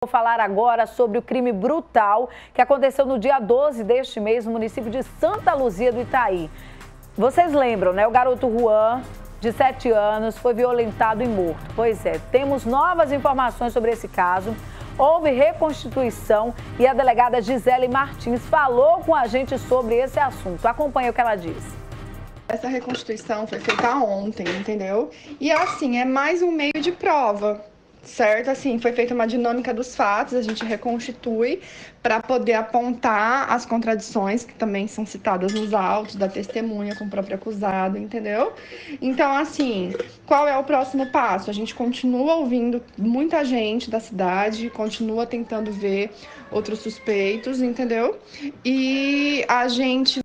Vou falar agora sobre o crime brutal que aconteceu no dia 12 deste mês no município de Santa Luzia do Itaí. Vocês lembram, né? O garoto Juan, de 7 anos, foi violentado e morto. Pois é, temos novas informações sobre esse caso. Houve reconstituição e a delegada Gisele Martins falou com a gente sobre esse assunto. Acompanhe o que ela disse. Essa reconstituição foi feita ontem, entendeu? E assim, é mais um meio de prova. Certo, assim, foi feita uma dinâmica dos fatos, a gente reconstitui para poder apontar as contradições que também são citadas nos autos da testemunha com o próprio acusado, entendeu? Então, assim, qual é o próximo passo? A gente continua ouvindo muita gente da cidade, continua tentando ver outros suspeitos, entendeu? E a gente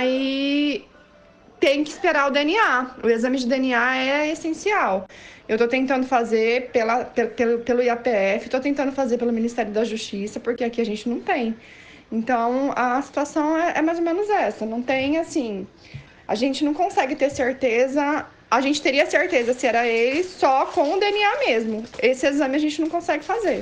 tem que esperar o DNA. O exame de DNA é essencial. Eu estou tentando fazer pelo IAPF, estou tentando fazer pelo Ministério da Justiça, porque aqui a gente não tem. Então, a situação é mais ou menos essa. Não tem, assim... A gente não consegue ter certeza... A gente teria certeza se era ele só com o DNA mesmo. Esse exame a gente não consegue fazer.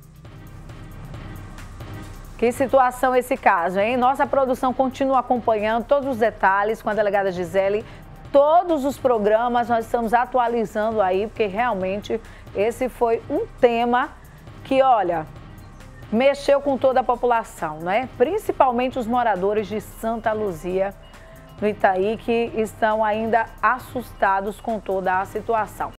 Que situação esse caso, hein? Nossa produção continua acompanhando todos os detalhes com a delegada Gisele. Todos os programas nós estamos atualizando aí, porque realmente esse foi um tema que, olha, mexeu com toda a população, né? Principalmente os moradores de Santa Luzia, no Itaí, que estão ainda assustados com toda a situação.